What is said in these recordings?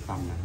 xong này.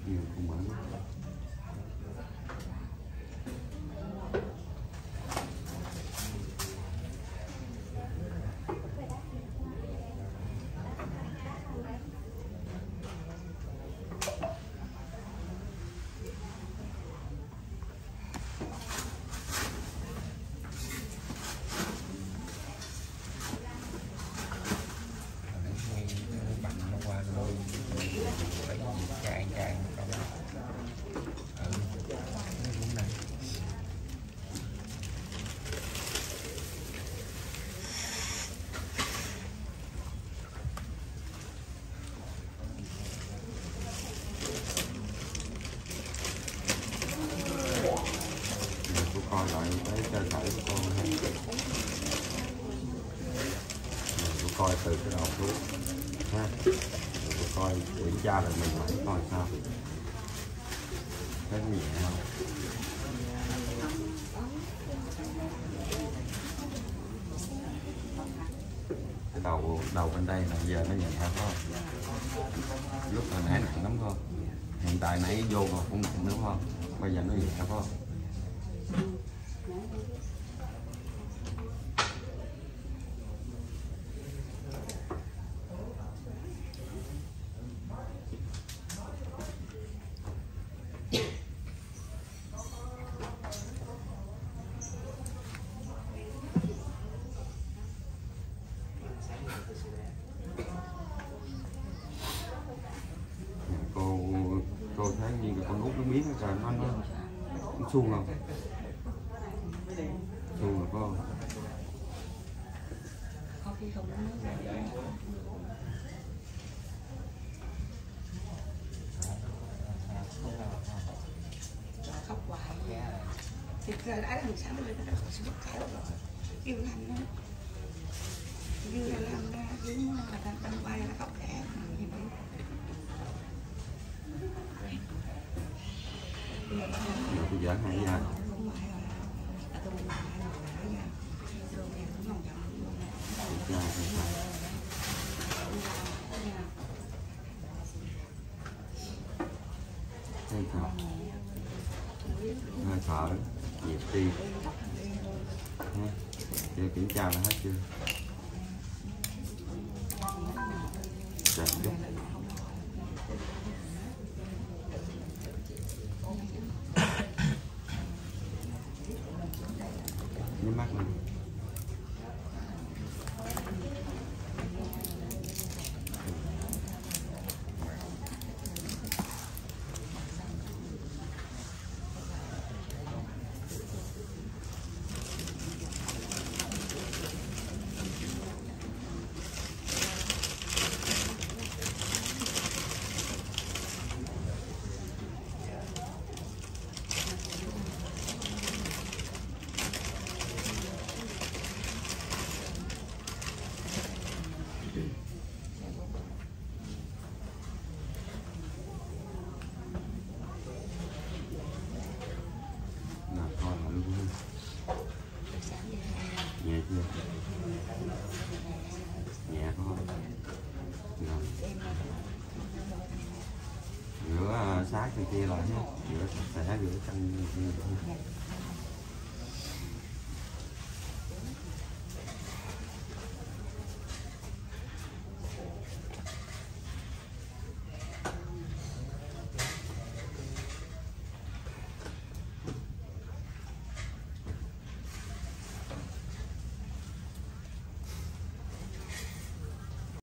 nhiều không mở. Coi lại cái cơ thể của con ha. Tôi coi từ cái đầu xuống ha. Tôi coi kiểm tra lại mình lại coi sao. Thấy nhẹ không? Cái đầu bên đây là giờ nó nhẹ phải không? Lúc hồi nãy nặng lắm không? Hiện tại nãy vô còn cũng nặng nữa không? Bây giờ nó nhẹ phải không? Cô thấy như là con út nó miếng rồi nó suông không? Suông rồi phải không? Khóc hoài. Thì ra đã làm sao bây giờ nó khỏi sẽ mất khéo rồi. Yêu lành nó. Yêu là làm ra, yêu là đang quay là khóc kẻ. Tôi giỡn hay nha. Hơi thở, nhịp tim. Chưa kiểm tra là hết chưa? Chậm chút. Nhắm mắt lên. Nhẹ chưa? Nhẹ không? Rồi. Rửa sát từ kia lại nhé. Rửa sạch sẽ, rửa chân.